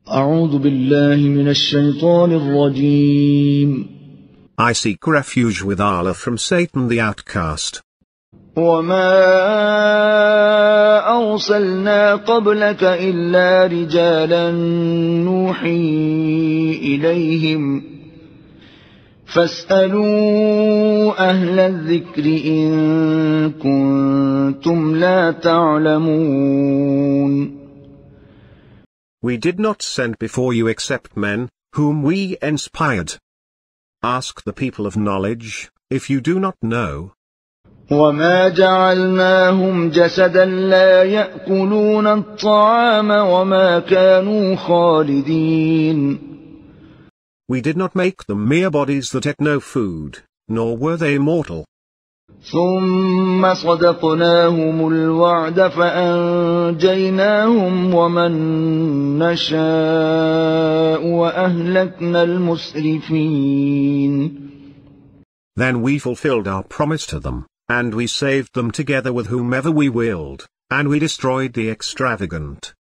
أعوذ بالله من الشيطان الرجيم. I seek refuge with Allah from Satan the outcast. وما أرسلنا قبلك إلا رجالا نوحي إليهم فاسألوا أهل الذكر إن كنتم لا تعلمون. We did not send before you except men, whom we inspired. Ask the people of knowledge, if you do not know. وما جعلناهم جسدا لا يأكلون الطعام وما كانوا خالدين. We did not make them mere bodies that ate no food, nor were they immortal. ثم صدقناهم الوعد فأنجيناهم ومن نشاء وأهلكنا المسرفين. Then we fulfilled our promise to them, and we saved them together with whomever we willed, and we destroyed the extravagant.